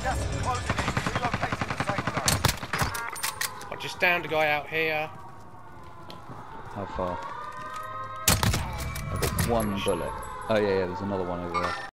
Gas is closing in. Relocating the safe zone. I just downed a guy out here. How far? I've got one bullet. Oh yeah, there's another one over there.